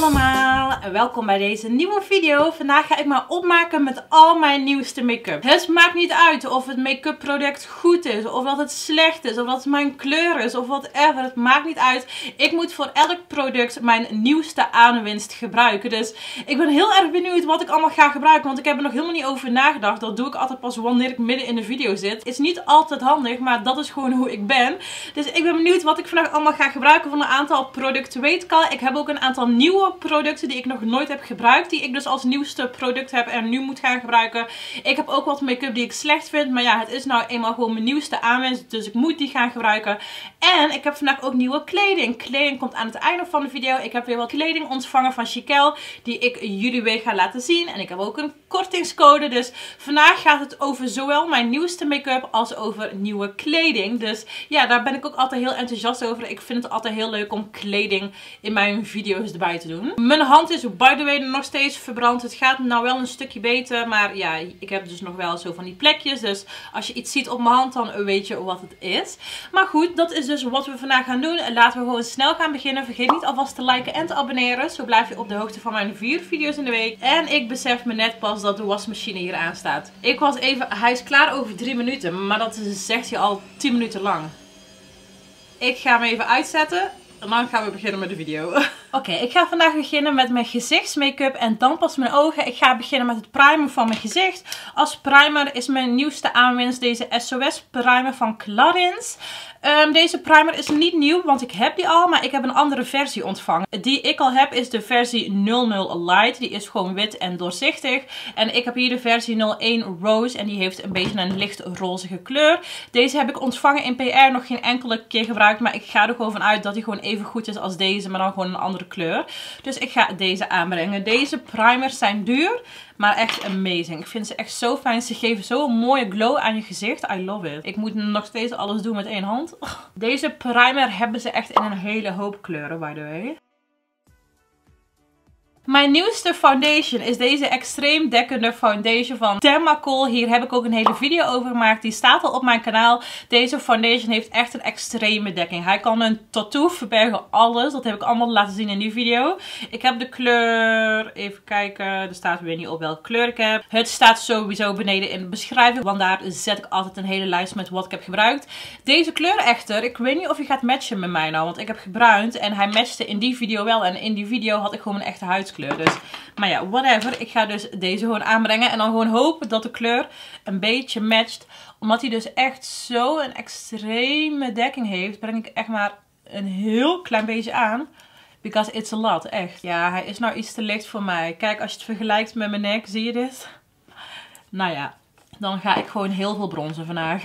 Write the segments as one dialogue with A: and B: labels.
A: allemaal en welkom bij deze nieuwe video. Vandaag ga ik me opmaken met al mijn nieuwste make-up. Het maakt niet uit of het make-up product goed is, of dat het slecht is, of dat het mijn kleur is, of whatever. Het maakt niet uit. Ik moet voor elk product mijn nieuwste aanwinst gebruiken. Dus ik ben heel erg benieuwd wat ik allemaal ga gebruiken, want ik heb er nog helemaal niet over nagedacht. Dat doe ik altijd pas wanneer ik midden in de video zit. Is niet altijd handig, maar dat is gewoon hoe ik ben. Dus ik ben benieuwd wat ik vandaag allemaal ga gebruiken van een aantal producten. Weet ik al, ik heb ook een aantal nieuwe producten die ik nog nooit heb gebruikt. Die ik dus als nieuwste product heb en nu moet gaan gebruiken. Ik heb ook wat make-up die ik slecht vind. Maar ja, het is nou eenmaal gewoon mijn nieuwste aanwinst. Dus ik moet die gaan gebruiken. En ik heb vandaag ook nieuwe kleding. Kleding komt aan het einde van de video. Ik heb weer wat kleding ontvangen van Chiquelle. Die ik jullie weer ga laten zien. En ik heb ook een kortingscode. Dus vandaag gaat het over zowel mijn nieuwste make-up als over nieuwe kleding. Dus ja, daar ben ik ook altijd heel enthousiast over. Ik vind het altijd heel leuk om kleding in mijn video's erbij te doen. Mijn hand is by the way nog steeds verbrand. Het gaat nou wel een stukje beter. Maar ja, ik heb dus nog wel zo van die plekjes. Dus als je iets ziet op mijn hand, dan weet je wat het is. Maar goed, dat is dus wat we vandaag gaan doen. Laten we gewoon snel gaan beginnen. Vergeet niet alvast te liken en te abonneren. Zo blijf je op de hoogte van mijn 4 video's in de week. En ik besef me net pas dat de wasmachine hier aan staat. Ik was even, hij is klaar over 3 minuten. Maar dat zegt hij al 10 minuten lang. Ik ga hem even uitzetten. En dan gaan we beginnen met de video. Oké, ik ga vandaag beginnen met mijn gezichtsmake-up en dan pas mijn ogen. Ik ga beginnen met het primer van mijn gezicht. Als primer is mijn nieuwste aanwinst deze SOS primer van Clarins. Deze primer is niet nieuw, want ik heb die al, maar ik heb een andere versie ontvangen. Die ik al heb is de versie 00 Light. Die is gewoon wit en doorzichtig. En ik heb hier de versie 01 Rose en die heeft een beetje een licht rozige kleur. Deze heb ik ontvangen in PR, nog geen enkele keer gebruikt, maar ik ga er gewoon van uit dat die gewoon even goed is als deze, maar dan gewoon een andere kleur. Dus ik ga deze aanbrengen. Deze primers zijn duur, maar echt amazing. Ik vind ze echt zo fijn. Ze geven zo'n mooie glow aan je gezicht. I love it. Ik moet nog steeds alles doen met één hand. Deze primer hebben ze echt in een hele hoop kleuren, by the way. Mijn nieuwste foundation is deze extreem dekkende foundation van Dermacol. Hier heb ik ook een hele video over gemaakt. Die staat al op mijn kanaal. Deze foundation heeft echt een extreme dekking. Hij kan een tattoo verbergen, alles. Dat heb ik allemaal laten zien in die video. Ik heb de kleur, even kijken, er staat weer niet op welke kleur ik heb. Het staat sowieso beneden in de beschrijving, want daar zet ik altijd een hele lijst met wat ik heb gebruikt. Deze kleur echter, ik weet niet of hij gaat matchen met mij nou, want ik heb gebruind en hij matchte in die video wel. En in die video had ik gewoon een echte huidskleur. Dus, maar ja, whatever. Ik ga dus deze gewoon aanbrengen. En dan gewoon hopen dat de kleur een beetje matcht. Omdat hij dus echt zo een extreme dekking heeft, breng ik echt maar een heel klein beetje aan. Because it's a lot, echt. Ja, hij is nou iets te licht voor mij. Kijk, als je het vergelijkt met mijn nek, zie je dit? Nou ja, dan ga ik gewoon heel veel bronzen vandaag.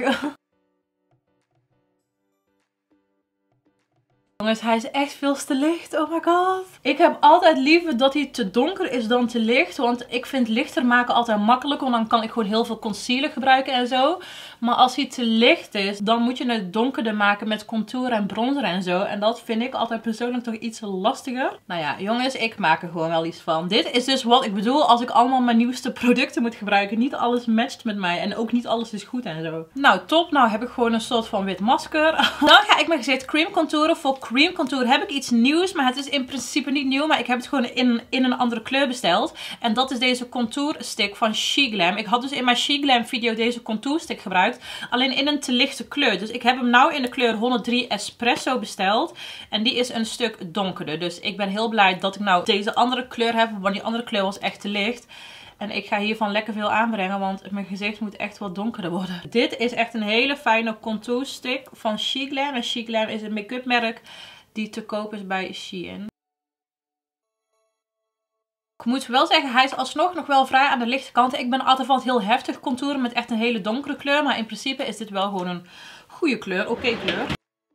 A: Jongens, hij is echt veel te licht. Oh my god. Ik heb altijd liever dat hij te donker is dan te licht. Want ik vind lichter maken altijd makkelijk. Want dan kan ik gewoon heel veel concealer gebruiken en zo. Maar als hij te licht is, dan moet je het donkerder maken met contour en bronzer en zo. En dat vind ik altijd persoonlijk toch iets lastiger. Nou ja, jongens, ik maak er gewoon wel iets van. Dit is dus wat ik bedoel als ik allemaal mijn nieuwste producten moet gebruiken. Niet alles matcht met mij. En ook niet alles is goed en zo. Nou, top. Nou heb ik gewoon een soort van wit masker. Dan ga ik mijn gezicht cream contouren. Voor cream contour heb ik iets nieuws, maar het is in principe niet nieuw, maar ik heb het gewoon in een andere kleur besteld. En dat is deze contour stick van SheGlam. Ik had dus in mijn SheGlam video deze contour stick gebruikt, alleen in een te lichte kleur. Dus ik heb hem nou in de kleur 103 Espresso besteld en die is een stuk donkerder. Dus ik ben heel blij dat ik nou deze andere kleur heb, want die andere kleur was echt te licht. En ik ga hiervan lekker veel aanbrengen, want mijn gezicht moet echt wat donkerder worden. Dit is echt een hele fijne contour stick van SheGlam. En SheGlam is een make-up merk die te koop is bij Shein. Ik moet wel zeggen, hij is alsnog nog wel vrij aan de lichte kant. Ik ben altijd van het heel heftig contouren met echt een hele donkere kleur. Maar in principe is dit wel gewoon een goede kleur, oké kleur.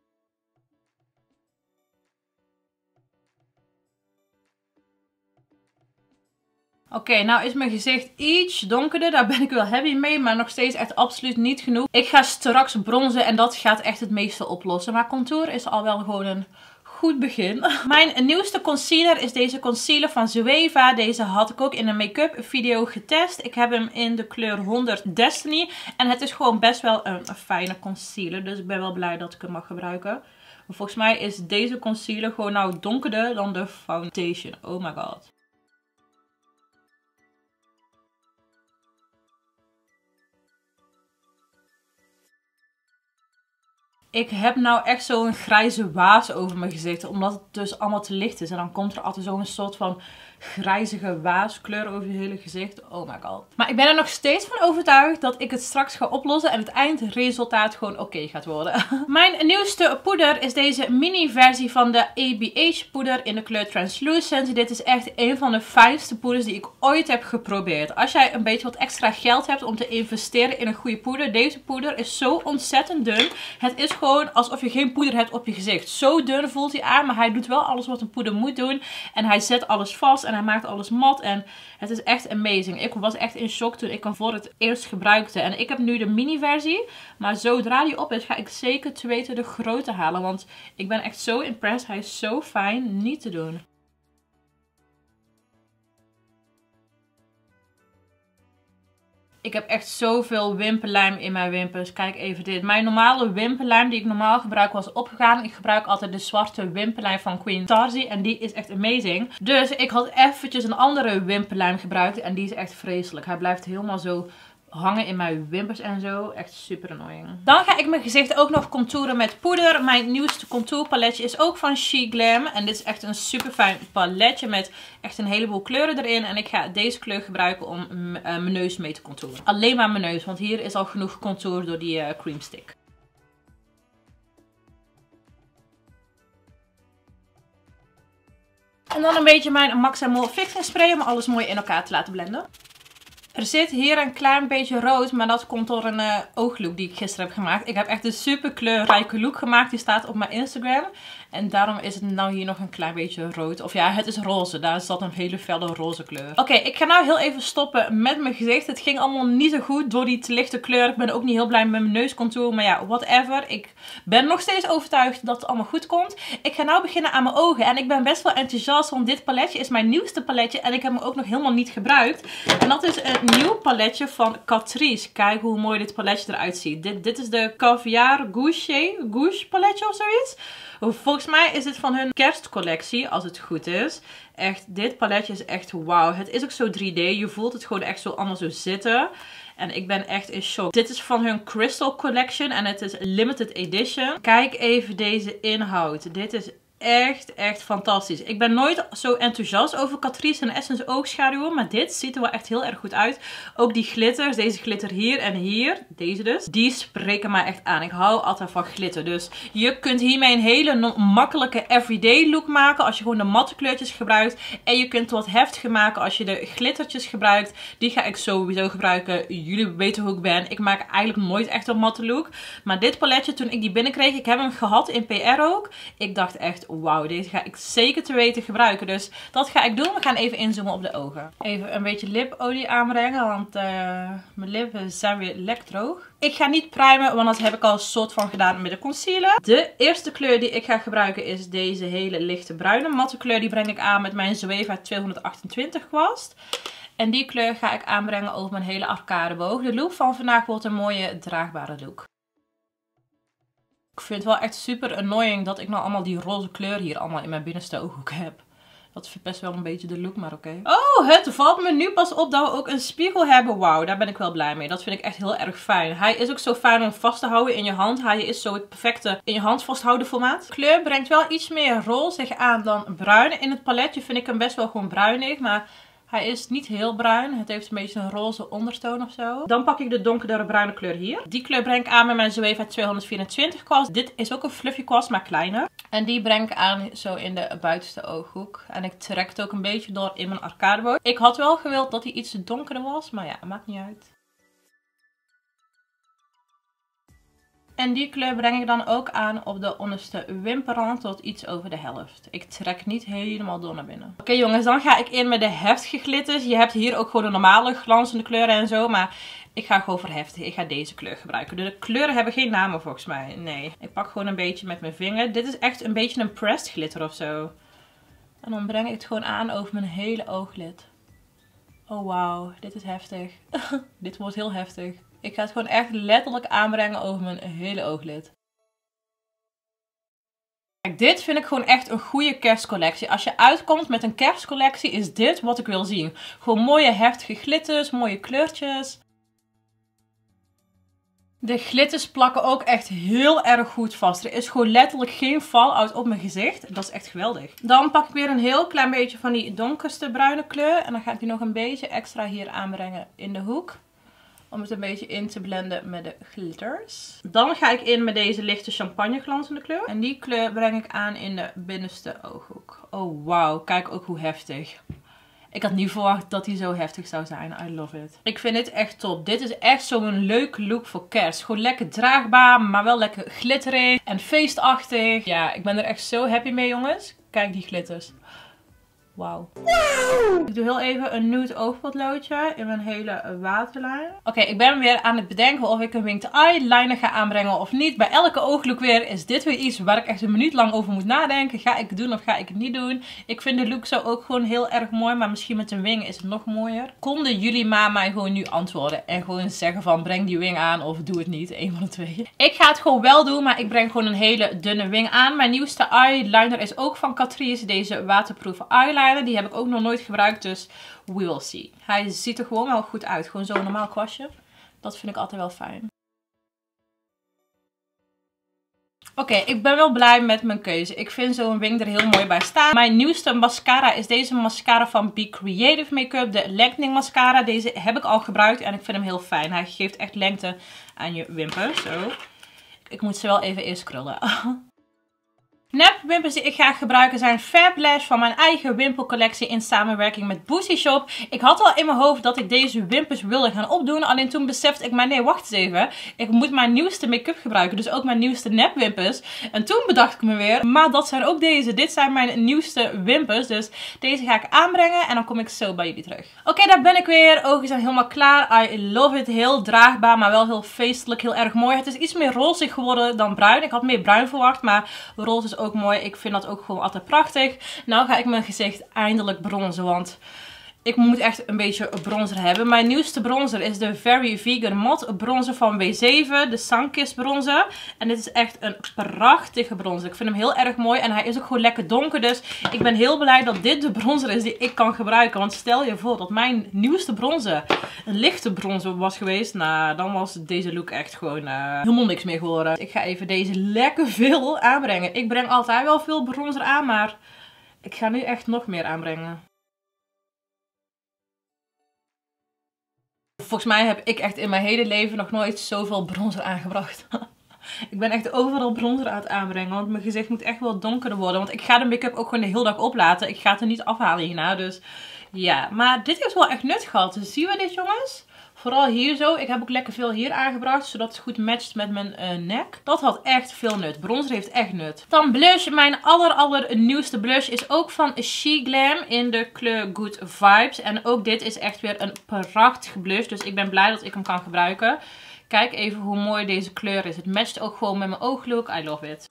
A: Oké, nou is mijn gezicht iets donkerder. Daar ben ik wel happy mee, maar nog steeds echt absoluut niet genoeg. Ik ga straks bronzen en dat gaat echt het meeste oplossen. Maar contour is al wel gewoon een goed begin. Mijn nieuwste concealer is deze concealer van Zoeva. Deze had ik ook in een make-up video getest. Ik heb hem in de kleur 100 Destiny. En het is gewoon best wel een fijne concealer. Dus ik ben wel blij dat ik hem mag gebruiken. Maar volgens mij is deze concealer gewoon nou donkerder dan de foundation. Oh my god. Ik heb nou echt zo'n grijze waas over mijn gezicht. Omdat het dus allemaal te licht is. En dan komt er altijd zo'n soort van grijzige waaskleur over je hele gezicht. Oh my god. Maar ik ben er nog steeds van overtuigd dat ik het straks ga oplossen. En het eindresultaat gewoon oké gaat worden. Mijn nieuwste poeder is deze mini versie van de ABH poeder in de kleur Translucent. Dit is echt een van de fijnste poeders die ik ooit heb geprobeerd. Als jij een beetje wat extra geld hebt om te investeren in een goede poeder. Deze poeder is zo ontzettend dun. Het is gewoon alsof je geen poeder hebt op je gezicht. Zo dun voelt hij aan, maar hij doet wel alles wat een poeder moet doen. En hij zet alles vast en hij maakt alles mat. En het is echt amazing. Ik was echt in shock toen ik hem voor het eerst gebruikte. En ik heb nu de mini versie. Maar zodra die op is, ga ik zeker te weten de grote halen. Want ik ben echt zo impressed. Hij is zo fijn. Niet te doen. Ik heb echt zoveel wimperlijm in mijn wimpers. Kijk even dit. Mijn normale wimperlijm die ik normaal gebruik was opgegaan. Ik gebruik altijd de zwarte wimperlijm van Queen Tarzi. En die is echt amazing. Dus ik had eventjes een andere wimperlijm gebruikt. En die is echt vreselijk. Hij blijft helemaal zo hangen in mijn wimpers en zo. Echt super annoying. Dan ga ik mijn gezicht ook nog contouren met poeder. Mijn nieuwste contourpaletje is ook van She Glam. En dit is echt een super fijn paletje met echt een heleboel kleuren erin. En ik ga deze kleur gebruiken om mijn neus mee te contouren. Alleen maar mijn neus, want hier is al genoeg contour door die cream stick. En dan een beetje mijn Max Mol fixing spray om alles mooi in elkaar te laten blenden. Er zit hier een klein beetje rood, maar dat komt door een ooglook die ik gisteren heb gemaakt. Ik heb echt een super kleurrijke look gemaakt. Die staat op mijn Instagram. En daarom is het nou hier nog een klein beetje rood. Of ja, het is roze. Daar zat een hele felle roze kleur. Oké, ik ga nou heel even stoppen met mijn gezicht. Het ging allemaal niet zo goed door die te lichte kleur. Ik ben ook niet heel blij met mijn neuscontour. Maar ja, whatever. Ik ben nog steeds overtuigd dat het allemaal goed komt. Ik ga nou beginnen aan mijn ogen. En ik ben best wel enthousiast, want dit paletje is mijn nieuwste paletje. En ik heb hem ook nog helemaal niet gebruikt. En dat is een nieuw paletje van Catrice. Kijk hoe mooi dit paletje eruit ziet. Dit is de Caviar Gouache paletje of zoiets. Volgens mij is dit van hun kerstcollectie, als het goed is. Echt, dit paletje is echt wauw. Het is ook zo 3D. Je voelt het gewoon echt zo allemaal zo zitten. En ik ben echt in shock. Dit is van hun Crystal Collection en het is limited edition. Kijk even deze inhoud. Dit is echt fantastisch. Ik ben nooit zo enthousiast over Catrice en Essence oogschaduwen. Maar dit ziet er wel echt heel erg goed uit. Ook die glitters. Deze glitter hier en hier. Deze dus. Die spreken mij echt aan. Ik hou altijd van glitter. Dus je kunt hiermee een hele makkelijke everyday look maken. Als je gewoon de matte kleurtjes gebruikt. En je kunt het wat heftiger maken als je de glittertjes gebruikt. Die ga ik sowieso gebruiken. Jullie weten hoe ik ben. Ik maak eigenlijk nooit echt een matte look. Maar dit paletje, toen ik die binnenkreeg. Ik heb hem gehad in PR ook. Ik dacht echt, wauw, deze ga ik zeker te weten gebruiken. Dus dat ga ik doen. We gaan even inzoomen op de ogen. Even een beetje lipolie aanbrengen, want mijn lippen zijn weer lekker droog. Ik ga niet primen, want dat heb ik al een soort van gedaan met de concealer. De eerste kleur die ik ga gebruiken is deze hele lichte bruine matte kleur. Die breng ik aan met mijn Zoeva 228 kwast. En die kleur ga ik aanbrengen over mijn hele arcadeboog. De look van vandaag wordt een mooie draagbare look. Ik vind het wel echt super annoying dat ik nou allemaal die roze kleur hier allemaal in mijn binnenste ooghoek heb. Dat verpest wel een beetje de look, maar oké. Oh, het valt me nu pas op dat we ook een spiegel hebben. Wauw, daar ben ik wel blij mee. Dat vind ik echt heel erg fijn. Hij is ook zo fijn om vast te houden in je hand. Hij is zo het perfecte in je hand vasthouden formaat. De kleur brengt wel iets meer rozig aan dan bruin. In het paletje vind ik hem best wel gewoon bruinig, maar hij is niet heel bruin. Het heeft een beetje een roze ondertoon of zo. Dan pak ik de donkerdere bruine kleur hier. Die kleur breng ik aan met mijn Zoeva 224 kwast. Dit is ook een fluffy kwast, maar kleiner. En die breng ik aan zo in de buitenste ooghoek. En ik trek het ook een beetje door in mijn arcadeboog. Ik had wel gewild dat hij iets donkerder was, maar ja, maakt niet uit. En die kleur breng ik dan ook aan op de onderste wimperrand tot iets over de helft. Ik trek niet helemaal door naar binnen. Oké jongens, dan ga ik in met de heftige glitters. Je hebt hier ook gewoon de normale glanzende kleuren en zo. Maar ik ga gewoon voor heftig. Ik ga deze kleur gebruiken. De kleuren hebben geen namen volgens mij. Nee. Ik pak gewoon een beetje met mijn vinger. Dit is echt een beetje een pressed glitter of zo. En dan breng ik het gewoon aan over mijn hele ooglid. Oh wauw, dit is heftig. Dit wordt heel heftig. Ik ga het gewoon echt letterlijk aanbrengen over mijn hele ooglid. Kijk, dit vind ik gewoon echt een goede kerstcollectie. Als je uitkomt met een kerstcollectie is dit wat ik wil zien. Gewoon mooie heftige glitters, mooie kleurtjes. De glitters plakken ook echt heel erg goed vast. Er is gewoon letterlijk geen fallout op mijn gezicht. Dat is echt geweldig. Dan pak ik weer een heel klein beetje van die donkerste bruine kleur. En dan ga ik die nog een beetje extra hier aanbrengen in de hoek. Om het een beetje in te blenden met de glitters. Dan ga ik in met deze lichte champagne glanzende kleur. En die kleur breng ik aan in de binnenste ooghoek. Oh wauw, kijk ook hoe heftig. Ik had niet verwacht dat die zo heftig zou zijn. I love it. Ik vind dit echt top. Dit is echt zo'n leuke look voor kerst. Gewoon lekker draagbaar, maar wel lekker glitterig en feestachtig. Ja, ik ben er echt zo happy mee, jongens. Kijk die glitters. Wauw. Ik doe heel even een nude oogpotloodje in mijn hele waterlijn. Oké, ik ben weer aan het bedenken of ik een winged eyeliner ga aanbrengen of niet. Bij elke ooglook weer is dit weer iets waar ik echt een minuut lang over moet nadenken. Ga ik het doen of ga ik het niet doen? Ik vind de look zo ook gewoon heel erg mooi, maar misschien met een wing is het nog mooier. Konden jullie maar mij gewoon nu antwoorden en gewoon zeggen van breng die wing aan of doe het niet. Een van de twee. Ik ga het gewoon wel doen, maar ik breng gewoon een hele dunne wing aan. Mijn nieuwste eyeliner is ook van Catrice, deze waterproof eyeliner. Die heb ik ook nog nooit gebruikt, dus we will see. Hij ziet er gewoon wel goed uit. Gewoon zo'n normaal kwastje. Dat vind ik altijd wel fijn. Oké, ik ben wel blij met mijn keuze. Ik vind zo'n wing er heel mooi bij staan. Mijn nieuwste mascara is deze mascara van Be Creative Makeup. De Lengthening Mascara. Deze heb ik al gebruikt en ik vind hem heel fijn. Hij geeft echt lengte aan je wimpers. Zo. Ik moet ze wel even eerst krullen. Nepwimpers die ik ga gebruiken zijn Fabless van mijn eigen wimpelcollectie in samenwerking met Boozy Shop. Ik had al in mijn hoofd dat ik deze wimpers wilde gaan opdoen. Alleen toen besefte ik, maar nee, wacht eens even. Ik moet mijn nieuwste make-up gebruiken. Dus ook mijn nieuwste nepwimpers. En toen bedacht ik me weer, maar dat zijn ook deze. Dit zijn mijn nieuwste wimpers. Dus deze ga ik aanbrengen en dan kom ik zo bij jullie terug. Oké, daar ben ik weer. Ogen zijn helemaal klaar. I love it. Heel draagbaar, maar wel heel feestelijk. Heel erg mooi. Het is iets meer rozig geworden dan bruin. Ik had meer bruin verwacht, maar roze is ook mooi. Ik vind dat ook gewoon altijd prachtig. Nou ga ik mijn gezicht eindelijk bronzen, want ik moet echt een beetje een bronzer hebben. Mijn nieuwste bronzer is de Very Vegan Matte bronzer van W7. De Sunkissed bronzer. En dit is echt een prachtige bronzer. Ik vind hem heel erg mooi en hij is ook gewoon lekker donker. Dus ik ben heel blij dat dit de bronzer is die ik kan gebruiken. Want stel je voor dat mijn nieuwste bronzer een lichte bronzer was geweest. Nou, dan was deze look echt gewoon helemaal niks meer geworden. Ik ga even deze lekker veel aanbrengen. Ik breng altijd wel veel bronzer aan, maar ik ga nu echt nog meer aanbrengen. Volgens mij heb ik echt in mijn hele leven nog nooit zoveel bronzer aangebracht. Ik ben echt overal bronzer aan het aanbrengen. Want mijn gezicht moet echt wel donkerder worden. Want ik ga de make-up ook gewoon de hele dag oplaten. Ik ga het er niet afhalen hierna. Dus ja. Maar dit heeft wel echt nut gehad. Dus zien we dit, jongens? Vooral hier zo. Ik heb ook lekker veel hier aangebracht. Zodat het goed matcht met mijn nek. Dat had echt veel nut. Bronzer heeft echt nut. Dan blush. Mijn aller nieuwste blush is ook van She Glam in de kleur Good Vibes. En ook dit is echt weer een prachtige blush. Dus ik ben blij dat ik hem kan gebruiken. Kijk even hoe mooi deze kleur is. Het matcht ook gewoon met mijn ooglook. I love it.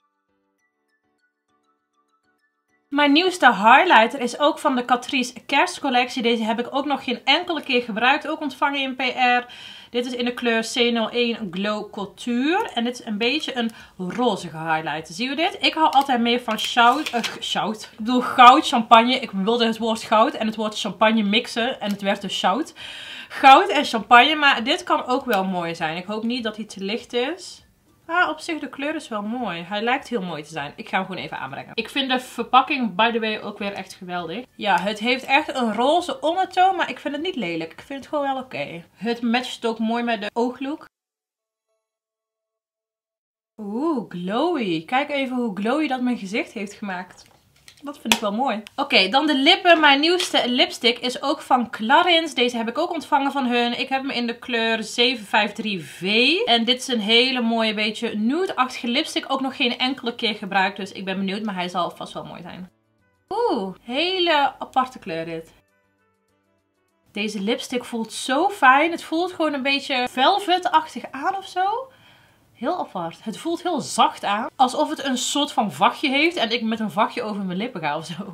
A: Mijn nieuwste highlighter is ook van de Catrice kerstcollectie. Deze heb ik ook nog geen enkele keer gebruikt. Ook ontvangen in PR. Dit is in de kleur C01 Glow Couture. En dit is een beetje een rozige highlighter. Zien we dit? Ik hou altijd meer van goud, champagne. Ik wilde het woord goud en het woord champagne mixen. En het werd dus zout. Goud en champagne. Maar dit kan ook wel mooi zijn. Ik hoop niet dat hij te licht is. Ah, op zich de kleur is wel mooi. Hij lijkt heel mooi te zijn. Ik ga hem gewoon even aanbrengen. Ik vind de verpakking, by the way, ook weer echt geweldig. Ja, het heeft echt een roze ondertoon, maar ik vind het niet lelijk. Ik vind het gewoon wel oké. Het matcht ook mooi met de ooglook. Oeh, glowy. Kijk even hoe glowy dat mijn gezicht heeft gemaakt. Dat vind ik wel mooi. Oké, dan de lippen. Mijn nieuwste lipstick is ook van Clarins. Deze heb ik ook ontvangen van hun. Ik heb hem in de kleur 753V. En dit is een hele mooie, beetje nude-achtige lipstick. Ook nog geen enkele keer gebruikt. Dus ik ben benieuwd, maar hij zal vast wel mooi zijn. Oeh, hele aparte kleur dit. Deze lipstick voelt zo fijn. Het voelt gewoon een beetje velvet-achtig aan of zo. Heel apart. Het voelt heel zacht aan. Alsof het een soort van vachtje heeft. En ik met een vachtje over mijn lippen ga of zo.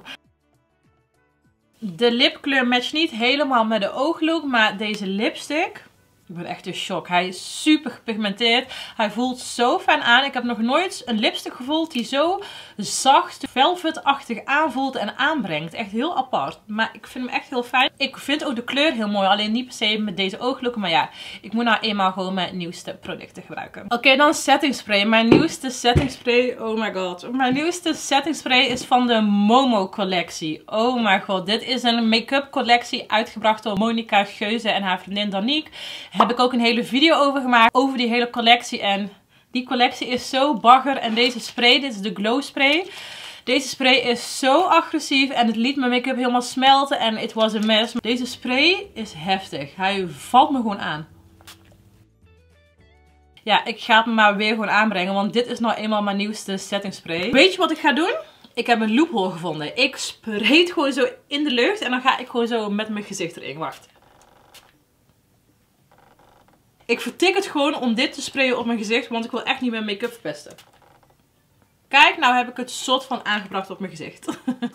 A: De lipkleur matcht niet helemaal met de ooglook. Maar deze lipstick Ik ben echt in shock. Hij is super gepigmenteerd. Hij voelt zo fijn aan. Ik heb nog nooit een lipstick gevoeld die zo zacht, velvetachtig aanvoelt en aanbrengt. Echt heel apart. Maar ik vind hem echt heel fijn. Ik vind ook de kleur heel mooi. Alleen niet per se met deze ooglook. Maar ja, ik moet nou eenmaal gewoon mijn nieuwste producten gebruiken. Oké, dan setting spray. Mijn nieuwste setting spray. Oh my god. Mijn nieuwste setting spray is van de Momo collectie. Oh my god. Dit is een make-up collectie uitgebracht door Monica Geuze en haar vriendin Danique. Heb ik ook een hele video over gemaakt. Over die hele collectie. En die collectie is zo bagger. En deze spray, dit is de Glow Spray. Deze spray is zo agressief. En het liet mijn make-up helemaal smelten. En it was a mess. Deze spray is heftig. Hij valt me gewoon aan. Ja, ik ga het me maar weer gewoon aanbrengen. Want dit is nou eenmaal mijn nieuwste setting spray. Weet je wat ik ga doen? Ik heb een loophole gevonden. Ik spray het gewoon zo in de lucht. En dan ga ik gewoon zo met mijn gezicht erin. Wacht. Ik vertik het gewoon om dit te sprayen op mijn gezicht, want ik wil echt niet mijn make-up verpesten. Kijk, nou heb ik het soort van aangebracht op mijn gezicht.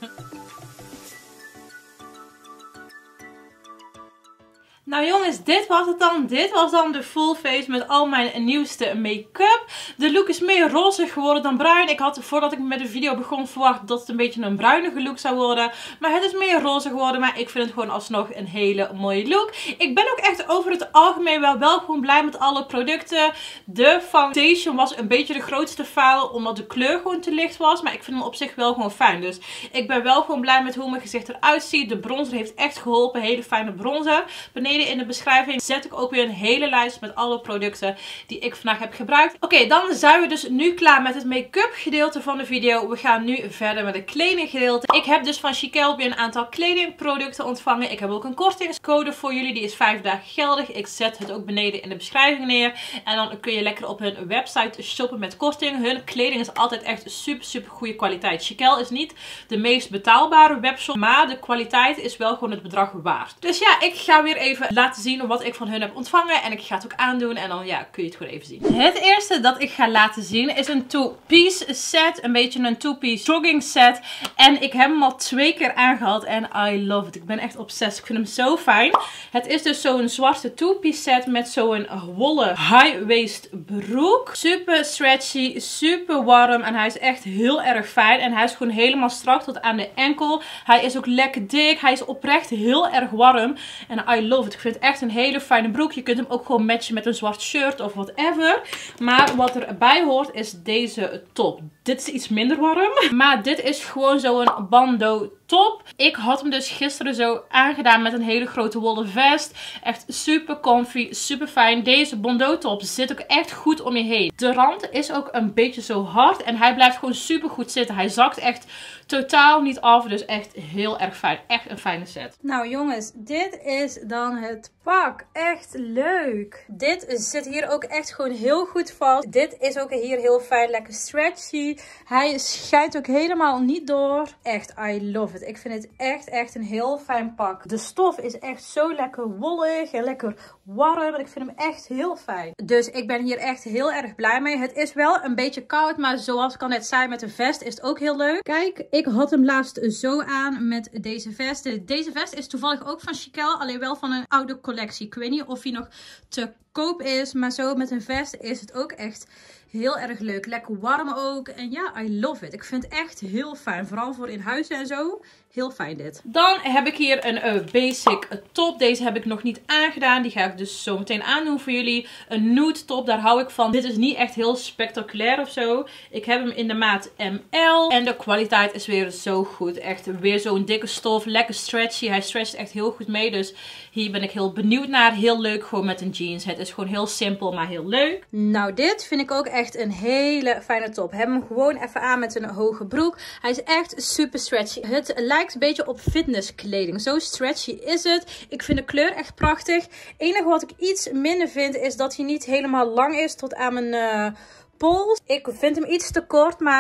A: Nou jongens, dit was het dan. Dit was dan de full face met al mijn nieuwste make-up. De look is meer roze geworden dan bruin. Ik had voordat ik met de video begon verwacht dat het een beetje een bruinige look zou worden. Maar het is meer roze geworden. Maar ik vind het gewoon alsnog een hele mooie look. Ik ben ook echt over het algemeen wel gewoon blij met alle producten. De foundation was een beetje de grootste faal omdat de kleur gewoon te licht was. Maar ik vind hem op zich wel gewoon fijn. Dus ik ben wel gewoon blij met hoe mijn gezicht eruit ziet. De bronzer heeft echt geholpen. Hele fijne bronzer. Beneden in de beschrijving zet ik ook weer een hele lijst met alle producten die ik vandaag heb gebruikt. Oké, dan zijn we dus nu klaar met het make-up gedeelte van de video. We gaan nu verder met het kledinggedeelte. Ik heb dus van Chiquelle weer een aantal kledingproducten ontvangen. Ik heb ook een kortingscode voor jullie. Die is 5 dagen geldig. Ik zet het ook beneden in de beschrijving neer. En dan kun je lekker op hun website shoppen met korting. Hun kleding is altijd echt super goede kwaliteit. Chiquelle is niet de meest betaalbare webshop, maar de kwaliteit is wel gewoon het bedrag waard. Dus ja, ik ga weer even laten zien wat ik van hun heb ontvangen. En ik ga het ook aandoen. En dan ja, kun je het gewoon even zien. Het eerste dat ik ga laten zien is een two-piece set. Een beetje een two-piece jogging set. En ik heb hem al 2 keer aangehad. En I love it. Ik ben echt obsessed. Ik vind hem zo fijn. Het is dus zo'n zwarte two-piece set met zo'n wollen high-waist broek. Super stretchy. Super warm. En hij is echt heel erg fijn. En hij is gewoon helemaal strak tot aan de enkel. Hij is ook lekker dik. Hij is oprecht heel erg warm. En I love it. Ik vind het echt een hele fijne broek. Je kunt hem ook gewoon matchen met een zwart shirt of whatever. Maar wat erbij hoort is deze top. Dit is iets minder warm. Maar dit is gewoon zo'n bandeau top. Ik had hem dus gisteren zo aangedaan met een hele grote wollen vest. Echt super comfy, super fijn. Deze bandeau top zit ook echt goed om je heen. De rand is ook een beetje zo hard. En hij blijft gewoon super goed zitten. Hij zakt echt totaal niet af. Dus echt heel erg fijn. Echt een fijne set. Nou jongens, dit is dan het pak. Echt leuk. Dit zit hier ook echt gewoon heel goed vast. Dit is ook hier heel fijn. Lekker stretchy. Hij schijnt ook helemaal niet door. Echt, I love it. Ik vind het echt een heel fijn pak. De stof is echt zo lekker wollig en lekker warm. Ik vind hem echt heel fijn. Dus ik ben hier echt heel erg blij mee. Het is wel een beetje koud, maar zoals ik al net zei met de vest is het ook heel leuk. Kijk, ik had hem laatst zo aan met deze vest. Deze vest is toevallig ook van Chiquelle, alleen wel van een oude collectie. Ik weet niet of hij nog te koop is, maar zo met een vest is het ook echt heel erg leuk. Lekker warm ook. En ja, I love it. Ik vind het echt heel fijn. Vooral voor in huis en zo. Heel fijn dit. Dan heb ik hier een basic top. Deze heb ik nog niet aangedaan. Die ga ik dus zo meteen aandoen voor jullie. Een nude top, daar hou ik van. Dit is niet echt heel spectaculair of zo. Ik heb hem in de maat ML. En de kwaliteit is weer zo goed. Echt weer zo'n dikke stof. Lekker stretchy. Hij stretcht echt heel goed mee. Dus hier ben ik heel benieuwd naar. Heel leuk gewoon met een jeans. Het is gewoon heel simpel, maar heel leuk. Nou, dit vind ik ook echt een hele fijne top. Heb hem gewoon even aan met een hoge broek. Hij is echt super stretchy. Het lijkt een beetje op fitnesskleding. Zo stretchy is het. Ik vind de kleur echt prachtig. Het enige wat ik iets minder vind is dat hij niet helemaal lang is tot aan mijn pols. Ik vind hem iets te kort, maar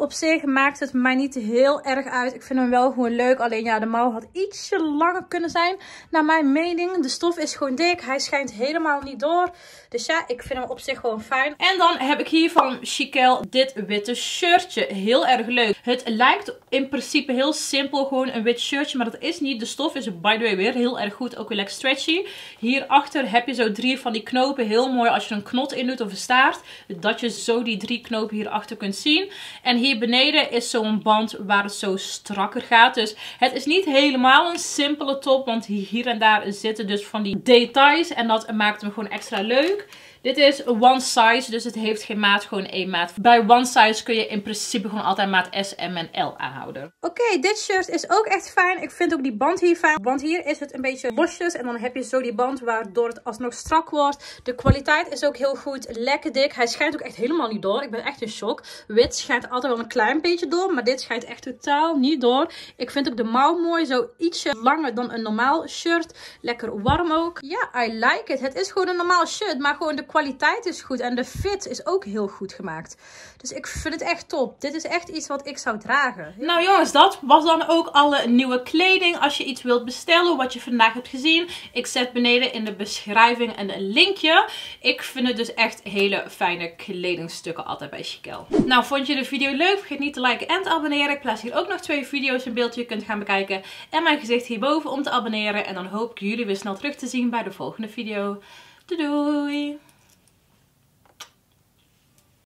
A: op zich maakt het mij niet heel erg uit. Ik vind hem wel gewoon leuk. Alleen ja, de mouw had ietsje langer kunnen zijn. Naar mijn mening. De stof is gewoon dik. Hij schijnt helemaal niet door. Dus ja, ik vind hem op zich gewoon fijn. En dan heb ik hier van Chiquelle dit witte shirtje. Heel erg leuk. Het lijkt in principe heel simpel. Gewoon een wit shirtje. Maar dat is niet. De stof is by the way weer heel erg goed. Ook weer lekker stretchy. Hierachter heb je zo 3 van die knopen. Heel mooi als je een knot in doet of een staart. Dat je zo die 3 knopen hierachter kunt zien. En hier beneden is zo'n band waar het zo strakker gaat. Dus het is niet helemaal een simpele top. Want hier en daar zitten dus van die details. En dat maakt hem gewoon extra leuk. Dit is one size, dus het heeft geen maat, gewoon 1 maat. Bij one size kun je in principe gewoon altijd maat S, M en L aanhouden. Oké, dit shirt is ook echt fijn. Ik vind ook die band hier fijn. Want hier is het een beetje losjes en dan heb je zo die band waardoor het alsnog strak wordt. De kwaliteit is ook heel goed, lekker dik. Hij schijnt ook echt helemaal niet door. Ik ben echt in shock. Wit schijnt altijd wel een klein beetje door, maar dit schijnt echt totaal niet door. Ik vind ook de mouw mooi, zo ietsje langer dan een normaal shirt. Lekker warm ook. Ja, I like it. Het is gewoon een normaal shirt, maar gewoon de kwaliteit is goed en de fit is ook heel goed gemaakt. Dus ik vind het echt top. Dit is echt iets wat ik zou dragen. Nou jongens, dat was dan ook alle nieuwe kleding. Als je iets wilt bestellen, wat je vandaag hebt gezien. Ik zet beneden in de beschrijving een linkje. Ik vind het dus echt hele fijne kledingstukken altijd bij Chiquelle. Nou, vond je de video leuk? Vergeet niet te liken en te abonneren. Ik plaats hier ook nog 2 video's in beeld die je kunt gaan bekijken. En mijn gezicht hierboven om te abonneren. En dan hoop ik jullie weer snel terug te zien bij de volgende video. Doei doei!